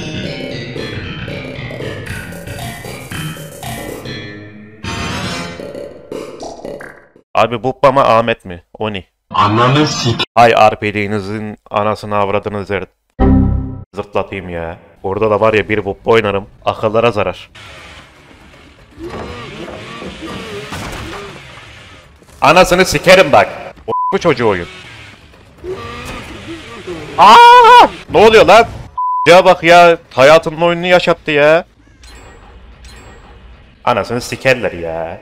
Abi Bubba mı Ahmet mi? O ne? Ananı sik. Ay RPD'nizin anasını avradını zırtlatayım ya. Orada da var ya bir Bubba oynarım. Akıllara zarar. Anasını sikerim bak. Bu çocuğu oyun. Aa! Ne oluyor lan? Ya bak ya, hayatının oyununu yaşattı ya. Anasını sikerler ya.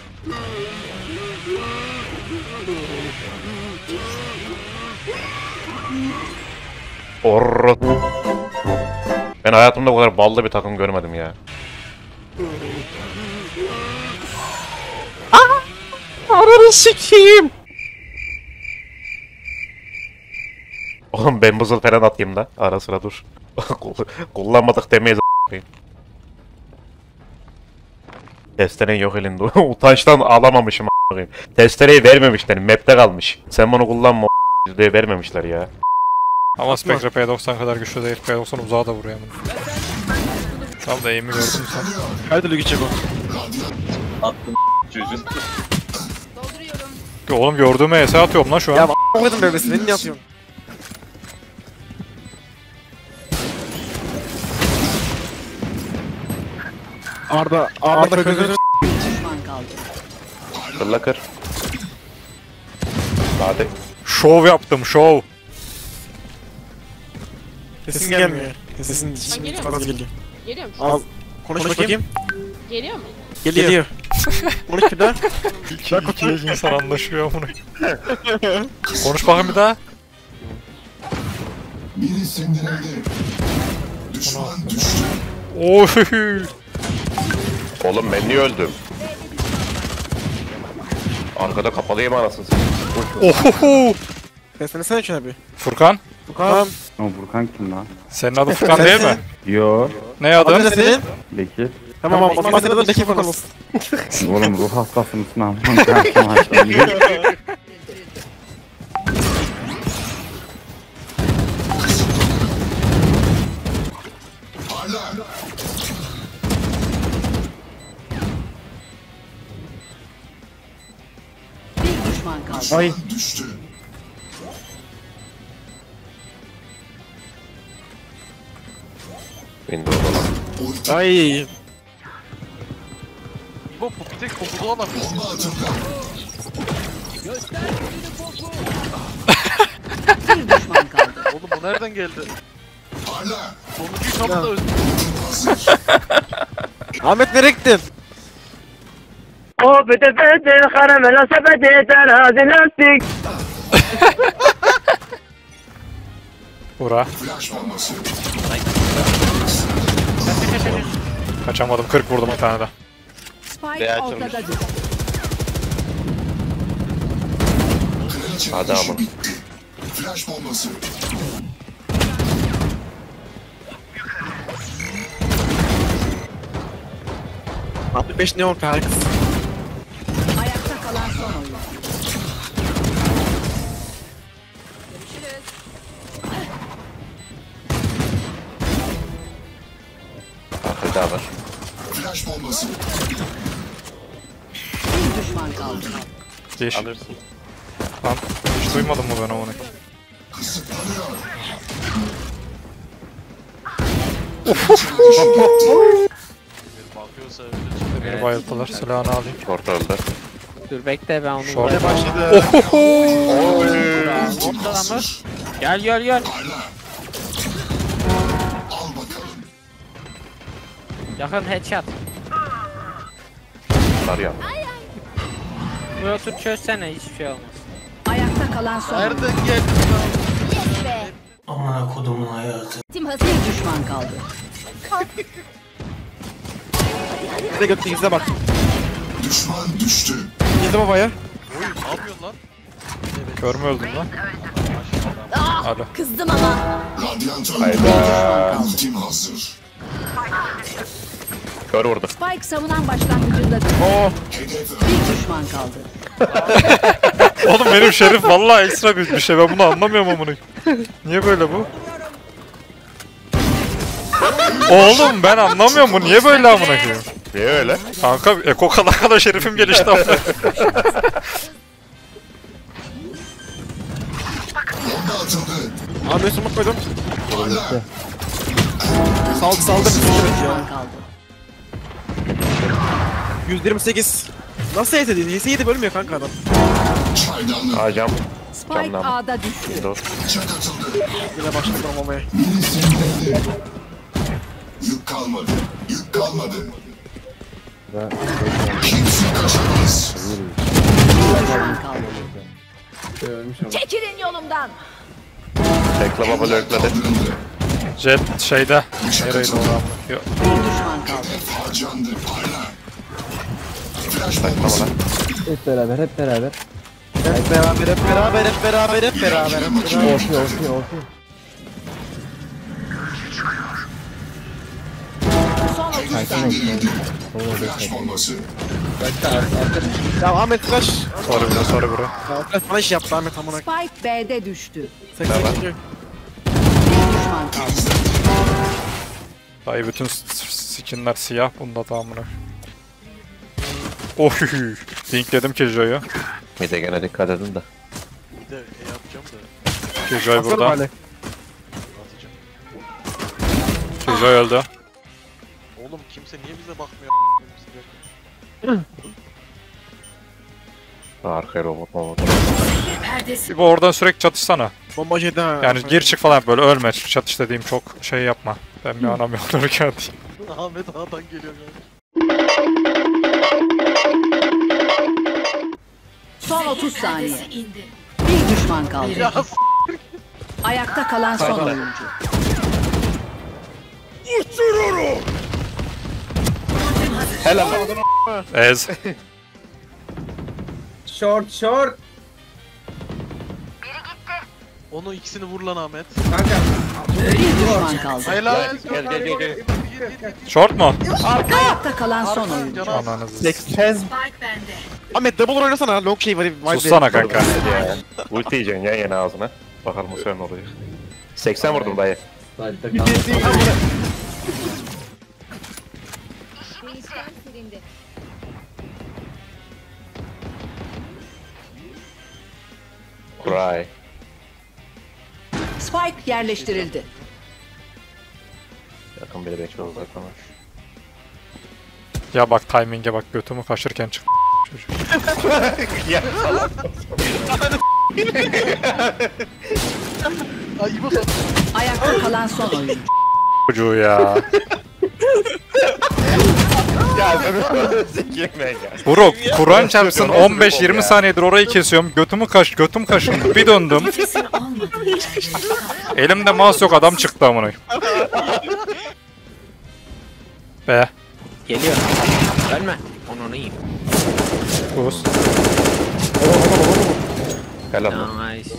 Ben hayatımda bu kadar ballı bir takım görmedim ya. Ananı sikeyim. Oğlum ben buzul falan atayım da ara sıra dur. Kullanmadık demeyiz a**ayım. Testeren yok elinde. Utançtan alamamışım a**ayım. Testereyi vermemişler. Map'te kalmış. Sen bunu kullanma diye vermemişler ya. Ama Spectre P90 kadar güçlü değil. P90 uzağa da vuruyor yani. Tam da aim'i gördün sen. Her türlü gidecek o. Attım çocuğun. Oğlum gördüğüme ES atıyorum lan şu an. Ya a**madım bebesi, beni niye atıyorsun? Arda kırdı. Kırla kır. Hadi. Şov yaptım, şov. Sesin gelmiyor. Sesin Geliyor çok mu? az geliyor. Geliyor mu? Al, konuş bakayım. Geliyor mu? Geliyor. Konuş bir daha. İki insan anlaşıyor bunu. Konuş bakayım bir daha. Biri sindirildi. Düşman düştü. Oy. Oğlum ben niye öldüm? Arkada kapalıyım anasını satayım. Ohoho. Seslenesene şuna bir. Furkan. Furkan. O Burkan kim lan? Senin adın Furkan değil mi? Yo, Ne Adı ne adı? senin? Bekir. Tamam, o zaman senin adın Bekir Furkan olsun. Oğlum ruh hastası mısın amına koyayım? Parla. Bir düşman kaldı. Ay. Düştü. Windows'da. Ay. Bu bir tek kokudu olan. Bomba atıldı. Bir düşman kaldı. Oğlum bu nereden geldi? Parla. Sonuncuyu kapıda öldü. Ahmet nereye gittin? O bete bete karamela sepeti terazi lastik. Bura. Flash bombası. Kaçamadım. 40 vurdum bir tane de. Spike ortada düştü. Kraliçe Adamım. işi bitti. Flash bombası. Abi 5 neon harikasın. Ayakta kalan son oyun. Görüşürüz. Arkada var. Flash bombası. Bir düşman kaldı. Değiş. Alırsın. Lan hiç duymadım mı ben onu? Kısıtlanıyor. Bakıyorsa Beni bayılttılar. Silahını alayım. Short öldü. Dur bekle ben onu Şorta vurayım. başladı. Orada mı? Gel gel gel. Parla. Al bakalım. Yakın headshot. Var ya. Buraya otur çözsene hiçbir şey olmaz. Ayakta kalan son oyun. Nereden geldi? Amına kodumun hayatı. Bir düşman kaldı. Bir de gökte izle bak. Düşman düştü. İzle babaya. Oy ne yapıyorsun lan? Kör mü öldün lan? Alo. Kızdım ama. Radyantör. Hayda. Ultim hazır. Kör vurdu. Spike savunan başlangıcında Hedef bir düşman kaldı. Oğlum benim şerif vallahi ekstra bir şey. Ben bunu anlamıyorum amına. Niye böyle bu? Oğlum ben anlamıyorum bu niye böyle amına koyayım? Niye öyle? Kanka Eko kadar şerifim gelişti amına. Bomba atıldı. Abi smoke koydum. Hala. Saldı. Düşman kaldı. 128. Nasıl ET değil? ET 7 bölmüyor kanka adam. Çaydanlık. Acam. Spike Camdan. A'da düştü. Dur. Bıçak atıldı. Yine başladı olmamaya. Mini sinirlendi. Yük kalmadı. Yük kalmadı. Kimse kaçamaz. Düşman kaldı. Çekilin yolumdan. Bekle baba lurkladı. Kaldırıldı. Jet şeyde. Bıçak Nereydi o atıldı. amına? Yok. Bir düşman kaldı. Hedef harcandı. Parla. Flash Tamam bombası. lan. Hep beraber, hep beraber. Hep beraber. Son 30 saniye. Flash bombası. Ya Ahmet flash. Sorry bro. Ya flash bana iş yaptı Ahmet amına. Spike B'de düştü. 82. Bir düşman kaldı. Dayı bütün skinler siyah bunda da amına. Oy. Linkledim Killjoy'u. Bir de gene dikkat edin de. Bir de yapacağım da. Killjoy Atsana burada. hale. Atacağım. Killjoy öldü. Oğlum kimse niye bize bakmıyor? Arkaya robot. Bir bu oradan sürekli çatışsana. Bomba şeyde ha. Yani gir çık falan böyle ölme. Çatış dediğim çok şey yapma. Ben bir anam yollarken atayım. Ahmet Ağa'dan geliyor ya. Son 30 saniye. Bir düşman kaldı. Ya Ayakta kalan son oyuncu. Ez. onu ikisini vur lan Ahmet. Bir düşman kaldı. Hayır lan. Gel. Short mu? Ayakta kalan son oyuncu. Canaz. Ananızı. Ahmet double oynasana. Long şey var. Sussana kanka. Ya. Ulti yiyeceksin yan yana ağzına. Bakalım bu sefer ne oluyor. 80 vurdum dayı. Cry. Spike yerleştirildi. Yakın biri bekliyor zaten. Ya bak timing'e bak götümü kaşırken çık. Çocuk. Ay İbo sat. Ayakta kalan son oyuncu. Çocuğu ya. Ya sen sikeyim ben ya. Bro Kur'an çarpsın 15-20 saniyedir orayı kesiyorum. Götüm kaşındı. Bir döndüm. Elimde mouse yok adam çıktı amına. Be. Geliyor. Ölme. Onu yiyeyim. Kus. Helal lan. Nice.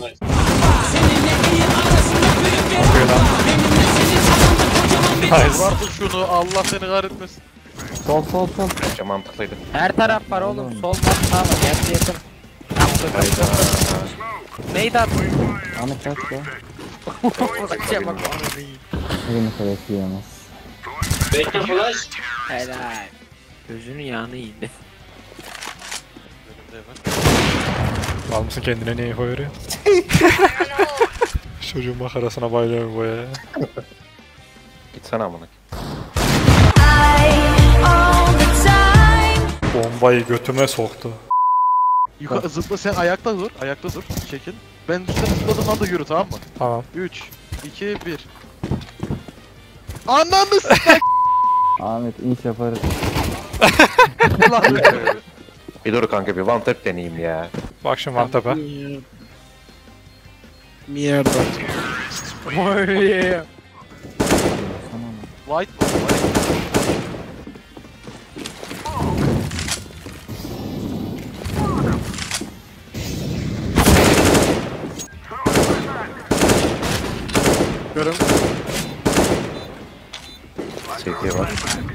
Nice. Vardır şunu Allah seni kahretmesin. Sol. Bence mantıklıydı. Her taraf var oğlum. Sol var sağ var. Gerçi yakın. Neydi attın? Ahmet kaç ya? Bakacağım bak. Elini kalesi yiyemez. Helal. Gözünün yağını iyiydi. Var mısın kendine neyi koyuyor? Çocuğun makarasına bayılıyorum bu ya. Gitsene amına. Bombayı götüme soktu. Yukarı zıpla sen ayakta dur. Ayakta dur. Çekil. Ben üstten zıpladığım anda yürü tamam mı? Tamam. 3, 2, 1. Ananı s***. Ahmet inş yaparız. Bir dur kanka bir one tap deneyeyim ya. Bak şimdi Vantepe. Mierda. White bu. Görün. CT var.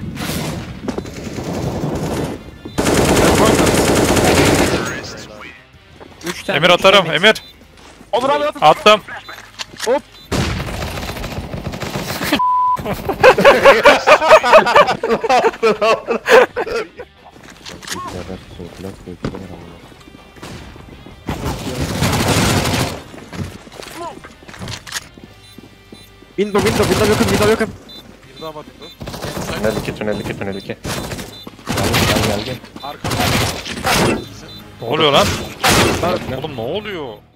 Emir atarım Emir. Olur abi at. Attım. Hop. Window yakın, window yakın. Bir daha var burada. Tünel 2. Ne oluyor lan? Oğlum ne oluyor?